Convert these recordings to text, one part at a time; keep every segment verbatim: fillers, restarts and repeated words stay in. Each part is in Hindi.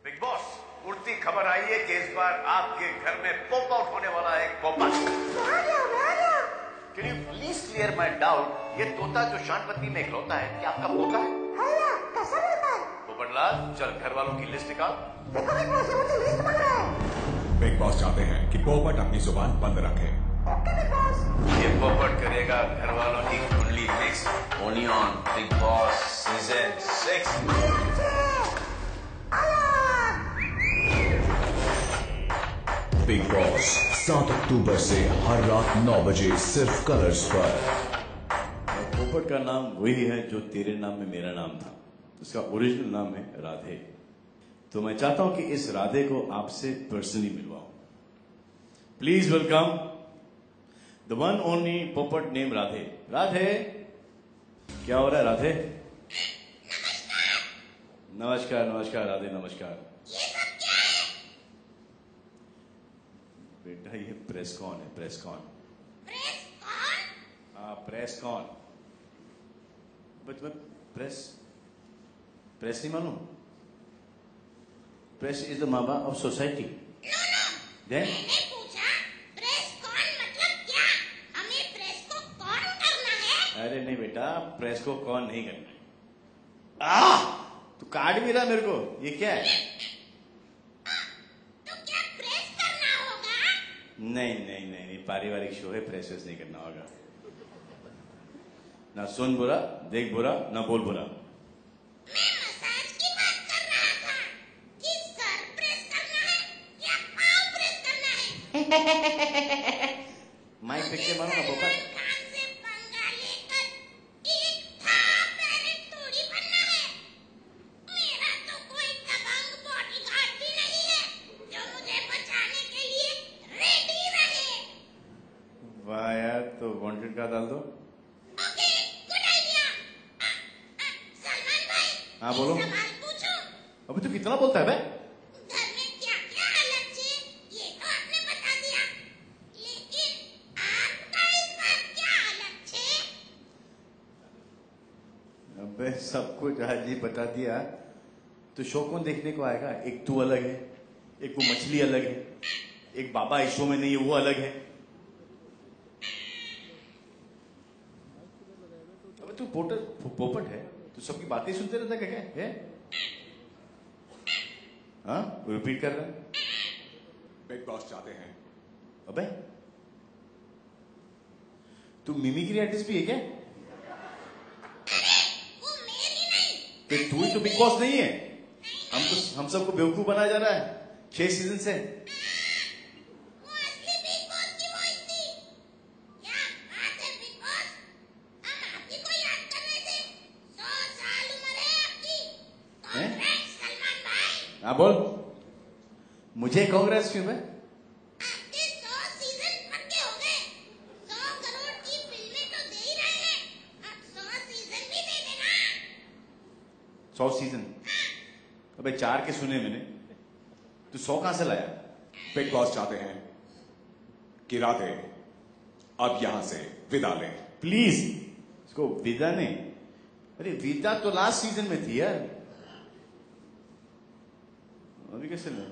बिग बॉस, उड़ती खबर आई है कि इस बार आपके घर में पॉप आउट होने वाला है एक पोपट। Can you please clear my doubt? ये तोता जो शांतपति में इकलौता है, क्या आपका पोता है? पोपटलाल, चल घर वालों की लिस्ट निकाल। बिग बॉस चाहते हैं कि पोपट अपनी जुबान बंद रखे। ये पोपट करेगा घर वालों की कुंडली mix. Only on Bigg Boss season six. Bigg Boss सात अक्टूबर से हर रात नौ बजे सिर्फ कलर्स पर। पोपट का नाम वही है जो तेरे नाम में मेरा नाम था। उसका ओरिजिनल नाम है राधे। तो मैं चाहता हूं कि इस राधे को आपसे पर्सनली मिलवाऊं। Please welcome the one only popat name Radhe. Radhe, क्या हो रहा है राधे? नमस्कार नमस्कार राधे, नमस्कार। बेटा ये प्रेस कौन है? प्रेस कौन? प्रेस कौन? हाँ प्रेस कौन? बट प्रेस प्रेस नहीं मालूम? प्रेस इज द माँ बाप ऑफ सोसाइटी। मैंने पूछा प्रेस कौन मतलब क्या? हमें प्रेस को कौन करना है? अरे नहीं बेटा, प्रेस को कौन नहीं करना। आ तू काट भी रहा मेरे को। ये क्या है? तो क्या प्रेस करना होगा? नहीं नहीं नहीं नहीं, पारिवारिक शो है, प्रेस वेस नहीं करना होगा। ना सुन बुरा, देख बुरा, ना बोल बुरा। मैं मसाज की बात कर रहा था कि सर प्रेस करना है या पाँव प्रेस करना है। माइक पे के मारो ना पोपट। खान से पंगा लेकर एक था पैरेट थोड़ी बनना है। मेरा तो कोई दबंग बॉडीगार्ड भी नहीं है जो मुझे बचाने के लिए रेडी रहे। वाह यार, तो वांटेड का डाल दो। Okay, good idea. सलमान भाई, हाँ बोलो। सवाल पूछो। अबे तू कितना बोलता है बे? घर में क्या क्या अलग थे ये तो आपने बता दिया, लेकिन आपका इस बार क्या अलग थे? अबे सब कुछ आज ही बता दिया तो शो कौन देखने को आएगा? एक तू अलग है, एक वो मछली अलग है, एक बाबा इस शो में नहीं है वो अलग है। अबे तू पोटर पोपट है, तू सबकी बातें सुनते रहता क्या? क्या है? हाँ रिपीट कर रहा है। बिग बॉस चाहते हैं। अबे तू मिमिक्री आर्टिस्ट भी है क्या? वो मेरी नहीं। कि तू ही तो बिग बॉस नहीं है। हमको हम सबको बेवकूफ बनाया जा रहा है छह सीजन से। वो असली बिग बॉस की वॉइस थी। क्या बात है बिग बॉस, हम आपकी को याद कर रहे थे। सौ साल उम्र है आपकी। हैं? कांग्रेस सलमान भाई। हाँ बोल। मुझे कांग्रेस क्यों है? आपके सौ सीजन पक्के हो गए। सौ करोड़ की फिल्में तो दे ही रहे हैं, अब सौ सीजन भी दे देना। सौ सीजन? अबे चार के सुने मैंने, तू सौ कहां से लाया? बिग बॉस चाहते हैं कि राधे अब यहां से विदा लें। प्लीज इसको विदा नहीं। अरे विदा तो लास्ट सीजन में थी यार, अभी कैसे ले?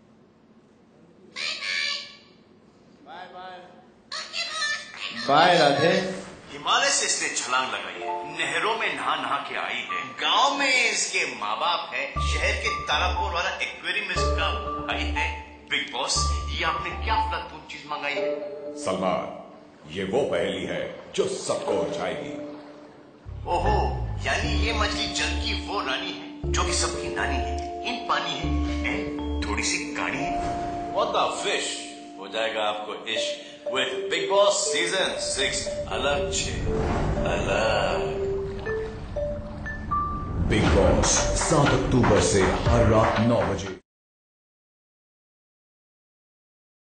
Bye bye bye Radhe. Himalaya से इसने छलांग लगाई है, नहरों में नहा नहा के आई है, गांव में इसके माँ बाप है, शहर के तारापुर वाला एक्वेरियम इसका भाई है। बिग बॉस, ये आपने क्या फलातून चीज मंगाई है? सलमान, ये वो पहेली है जो सबको उलझाएगी। ओहो, यानी ये मछली जल की वो रानी है जो कि सबकी नानी है। इन पानी है, है थोड़ी सी गाड़ी है। What the fish? हो जाएगा आपको इश्क with Bigg Boss season six. अलग छे अलग। बिग बॉस सात अक्टूबर से हर रात नौ बजे।